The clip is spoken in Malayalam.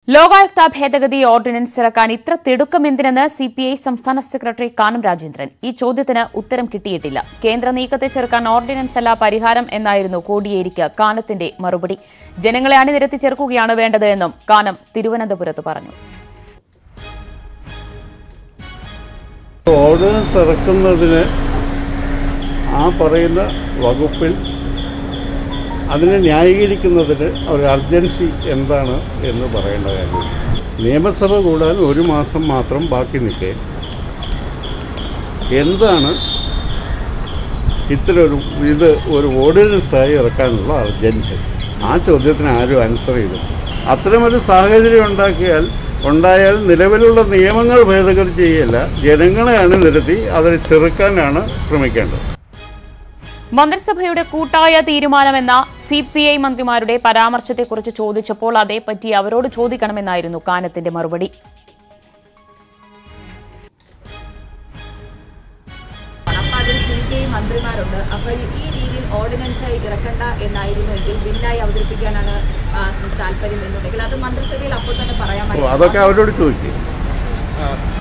ലോകായുക്ത ഭേദഗതി ഓർഡിനൻസ് ഇറക്കാൻ ഇത്ര തിടുക്കമെന്തിനെന്ന് സിപിഐ സംസ്ഥാന സെക്രട്ടറി കാനം രാജേന്ദ്രൻ. ഈ ചോദ്യത്തിന് ഉത്തരം കിട്ടിയിട്ടില്ല. കേന്ദ്ര നീക്കത്തെ ചെറുക്കാൻ ഓർഡിനൻസ് അല്ല പരിഹാരം എന്നായിരുന്നു കോടിയേരിക്ക് കാനത്തിന്റെ മറുപടി. ജനങ്ങളെ അണിനിരത്തി ചേർക്കുകയാണ് വേണ്ടത് എന്നും കാനം തിരുവനന്തപുരത്ത് പറഞ്ഞു. ഓർഡിനൻസ് ഇറക്കുന്നതിന് ആ പറയുന്ന വകുപ്പിൽ അതിനെ ന്യായീകരിക്കുന്നതിന് ഒരു അർജൻസി എന്താണ് എന്ന് പറയേണ്ട കാര്യം. നിയമസഭ കൂടാൻ ഒരു മാസം മാത്രം ബാക്കി നിൽക്കേ എന്താണ് ഒരു ഓർഡിനൻസായി ഇറക്കാനുള്ള അർജൻസി? ആ ചോദ്യത്തിന് ആരും ആൻസർ ചെയ്തു. അത്തരമൊരു സാഹചര്യം ഉണ്ടായാൽ നിലവിലുള്ള നിയമങ്ങൾ ഭേദഗതി ചെയ്യല്ല, ജനങ്ങളെ അണിനിരത്തി അതിനെ ചെറുക്കാനാണ് ശ്രമിക്കേണ്ടത്. മന്ത്രിസഭയുടെ കൂട്ടായ തീരുമാനമെന്ന സിപിഐ മന്ത്രിമാരുടെ പരാമർശത്തെക്കുറിച്ച് ചോദിച്ചപ്പോൾ അതേപ്പറ്റി അവരോട് ചോദിക്കണമെന്നായിരുന്നു കാനത്തിന്റെ മറുപടി. സിപിഐ മന്ത്രിമാരുണ്ട്, അപ്പോൾ ഈ രീതിയിൽ ഓർഡിനൻസായി ഇറക്കണ്ട എന്നായിരുന്നുവെങ്കിൽ ബില്ലായി അവതരിപ്പിക്കാനാണ് താല്പര്യം എന്നുണ്ടെങ്കിൽ അത് മന്ത്രിസഭയിൽ അപ്പോൾ തന്നെ പറയാമായിരുന്നു. അതൊക്കെ അവരോട് ചോദിക്കും.